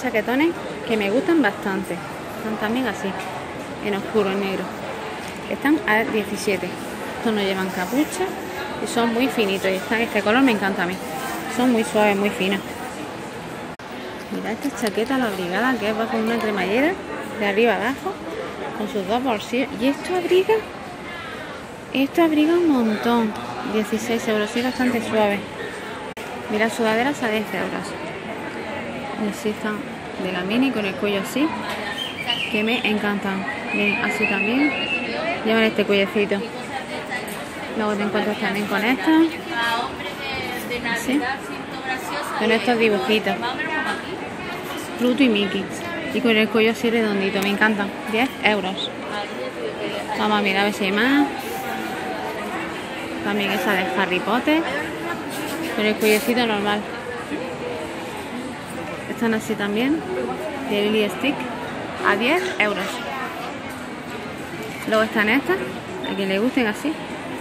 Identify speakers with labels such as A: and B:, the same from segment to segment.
A: chaquetones que me gustan bastante. Están también así, en oscuro, en negro. Están a 17. Estos no llevan capucha y son muy finitos. Y este color me encanta a mí. Son muy suaves, muy finos. Mira esta chaqueta, la abrigada, que va con una cremallera de arriba abajo, con sus dos bolsillos. Y esto abriga un montón. 16 euros, sí, bastante suave. Mira, sudaderas a 10 euros. Así están de la mini con el cuello así, que me encantan. Bien, así también llevan este cuellecito. Luego te encuentras también con esta, así, con estos dibujitos, Pluto y Mickey, y con el cuello así redondito. Me encantan. 10 euros. Vamos a mirar a ver si hay más. También esa de Harry Potter, con el cuellecito normal. Están así también, de Lily Stick, a 10 euros. Luego están estas, a quien le gusten así.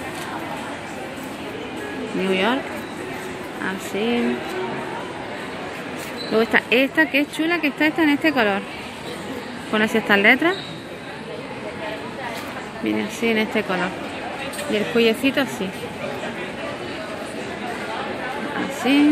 A: New York, así. Luego está esta, que es chula, que está esta en este color, con así estas letras. Viene así en este color. Y el cuellecito así. Así.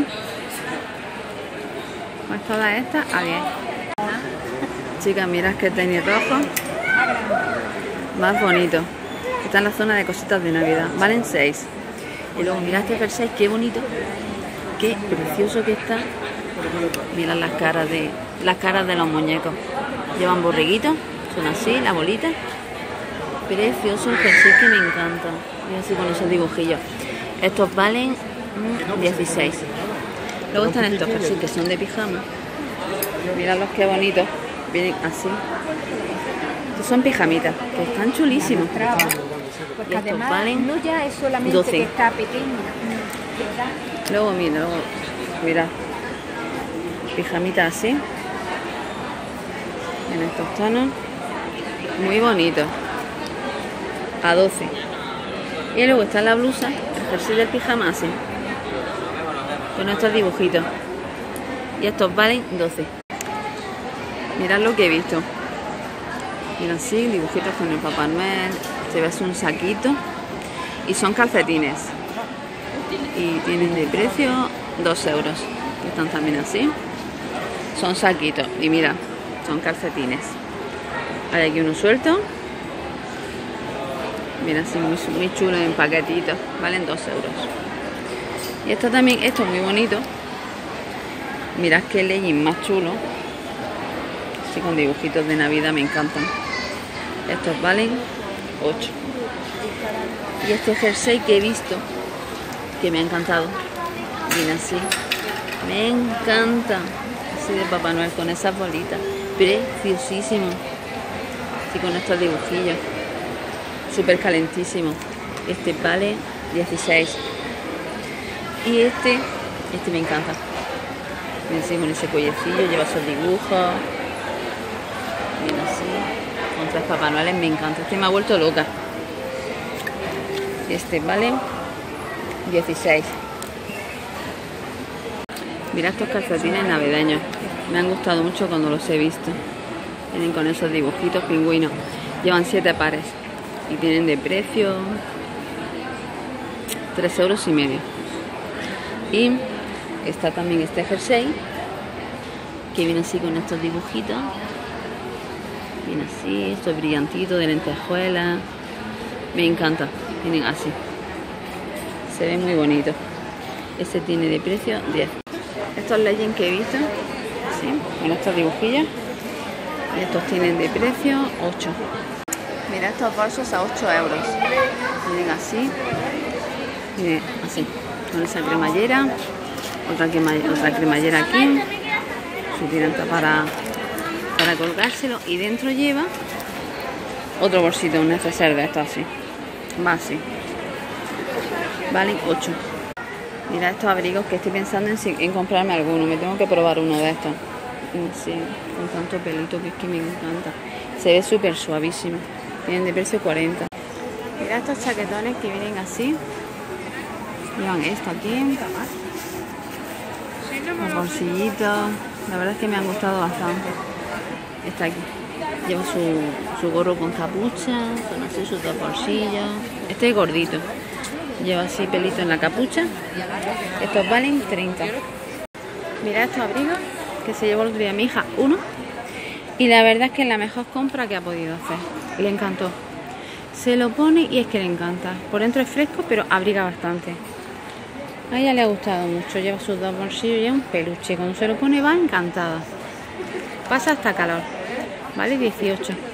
A: Pues todas estas a 10. Chicas, mirad que tenis rojo. Más bonito. Está en la zona de cositas de Navidad. Valen 6. Y luego mirad este jersey, qué bonito. Qué precioso que está. Mirad las caras de los muñecos. Llevan borreguitos. Son así, la bolita. Precioso el jersey, que me encanta. Mira así con esos dibujillos. Estos valen 16. Luego están estos jerseys que son de pijama. Miradlos qué bonitos. Vienen así. Estos son pijamitas, que están chulísimos.
B: Porque
A: y estos
B: además
A: valen
B: no ya es solamente
A: 12.
B: que está pequeña.
A: Luego mirad. Pijamitas así. En estos tonos. Muy bonitos. A 12. Y luego está la blusa, el jersey del pijama así, con estos dibujitos. Y estos valen 12. Mirad lo que he visto. Mira así, dibujitos con el Papá Noel. Se ve así un saquito. Y son calcetines. Y tienen de precio 2 euros. Están también así. Son saquitos. Y mira, son calcetines. Hay aquí uno suelto. Mira, así muy chulo en paquetitos. Valen 2 euros. Y esto también, esto es muy bonito. Mirad qué legging más chulo. Así con dibujitos de Navidad, me encantan. Estos valen 8. Y este jersey que he visto, que me ha encantado. Mira así. Me encanta. Así de Papá Noel con esas bolitas. Preciosísimo. Así con estos dibujillos. Súper calentísimo. Este vale 16. Y este me encanta. Mira así con ese cuellecillo, lleva esos dibujos. Mira así. Con 3 Papá Noeles, me encanta. Este me ha vuelto loca. Este vale 16. Mira estos calcetines navideños. Me han gustado mucho cuando los he visto. Vienen con esos dibujitos pingüinos. Llevan 7 pares. Y tienen de precio 3,5 euros. Y está también este jersey, que viene así con estos dibujitos. Viene así, esto es brillantito, de lentejuela. Me encanta. Vienen así. Se ve muy bonito. Este tiene de precio 10. Estos leggings que he visto, así, con estos dibujillos. Y estos tienen de precio 8. Mira estos bolsos a 8 euros. Vienen así. Miren, así. Con esa cremallera. Otra cremallera aquí. Su tiranta para colgárselo. Y dentro lleva otro bolsito, un neceser de esto así. Va así. Valen 8. Mira estos abrigos, que estoy pensando en comprarme alguno. Me tengo que probar uno de estos. Sí, con tanto pelito, que es que me encanta. Se ve súper suavísimo. Vienen de precio 40. Mira estos chaquetones que vienen así. Llevan esto aquí. Los bolsillitos. La verdad es que me han gustado bastante. Está aquí. Lleva su gorro con capucha, con así sus dos bolsillos. Este es gordito. Lleva así pelito en la capucha. Estos valen 30. Mirad estos abrigos que se llevó el otro día mi hija, uno. Y la verdad es que es la mejor compra que ha podido hacer. Le encantó. Se lo pone y es que le encanta. Por dentro es fresco, pero abriga bastante. A ella le ha gustado mucho. Lleva sus dos bolsillos y es un peluche. Cuando se lo pone va encantada. Pasa hasta calor. Vale, 18.